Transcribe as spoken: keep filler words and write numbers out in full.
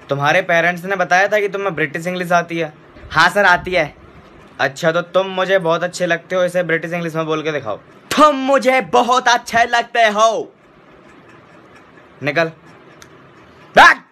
तुम्हारे पेरेंट्स ने बताया था कि तुम्हें ब्रिटिश इंग्लिश आती है? हाँ सर आती है। अच्छा तो तुम मुझे बहुत अच्छे लगते हो, इसे ब्रिटिश इंग्लिश में बोल के दिखाओ। तुम मुझे बहुत अच्छे लगते हो। निकल बैठ।